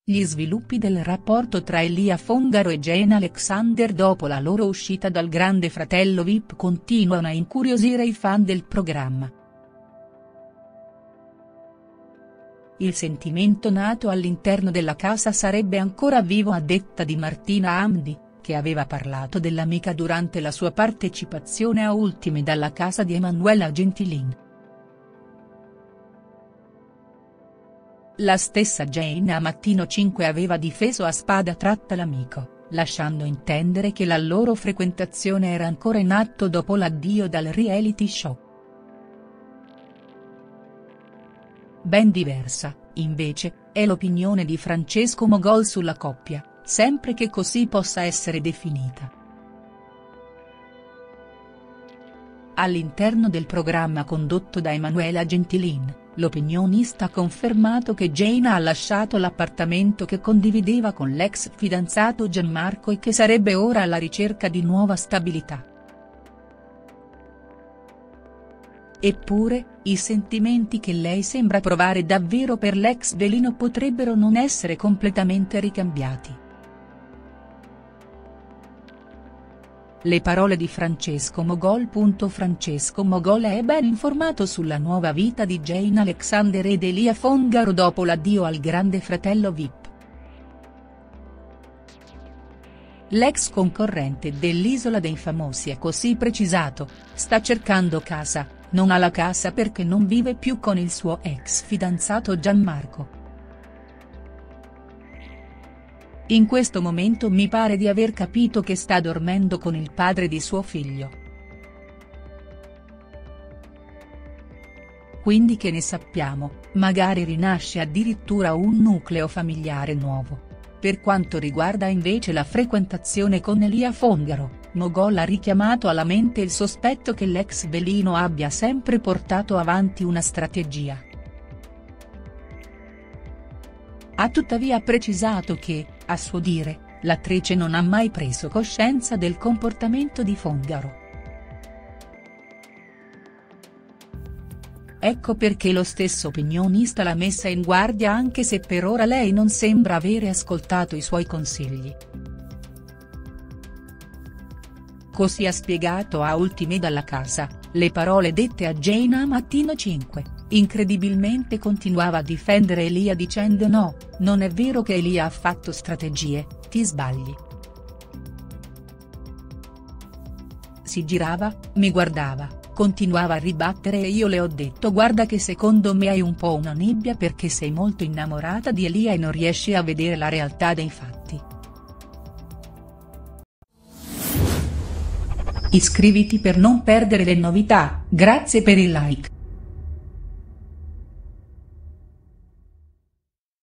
Gli sviluppi del rapporto tra Elia Fongaro e Jane Alexander dopo la loro uscita dal Grande Fratello VIP continuano a incuriosire i fan del programma. Il sentimento nato all'interno della casa sarebbe ancora vivo a detta di Martina Hamdi, che aveva parlato dell'amica durante la sua partecipazione a Ultime dalla casa di Emanuela Gentilin. La stessa Jane a Mattino 5 aveva difeso a spada tratta l'amico, lasciando intendere che la loro frequentazione era ancora in atto dopo l'addio dal reality show. Ben diversa, invece, è l'opinione di Francesco Mogol sulla coppia, sempre che così possa essere definita. All'interno del programma condotto da Emanuela Gentilin, l'opinionista ha confermato che Jane ha lasciato l'appartamento che condivideva con l'ex fidanzato Gianmarco e che sarebbe ora alla ricerca di nuova stabilità. Eppure, i sentimenti che lei sembra provare davvero per l'ex velino potrebbero non essere completamente ricambiati. Le parole di Francesco Mogol. Francesco Mogol è ben informato sulla nuova vita di Jane Alexander ed Elia Fongaro dopo l'addio al Grande Fratello VIP. L'ex concorrente dell'Isola dei Famosi ha così precisato: sta cercando casa, non ha la casa perché non vive più con il suo ex fidanzato Gianmarco. In questo momento mi pare di aver capito che sta dormendo con il padre di suo figlio. Quindi che ne sappiamo, magari rinasce addirittura un nucleo familiare nuovo. Per quanto riguarda invece la frequentazione con Elia Fongaro, Mogol ha richiamato alla mente il sospetto che l'ex velino abbia sempre portato avanti una strategia. Ha tuttavia precisato che, a suo dire, l'attrice non ha mai preso coscienza del comportamento di Fongaro. Ecco perché lo stesso opinionista l'ha messa in guardia, anche se per ora lei non sembra avere ascoltato i suoi consigli. Così ha spiegato a Ultime dalla casa, le parole dette a Jane a Mattino 5. Incredibilmente continuava a difendere Elia dicendo: no, non è vero che Elia ha fatto strategie, ti sbagli. Si girava, mi guardava, continuava a ribattere e io le ho detto: guarda che secondo me hai un po' una nebbia perché sei molto innamorata di Elia e non riesci a vedere la realtà dei fatti. Iscriviti per non perdere le novità, grazie per il like.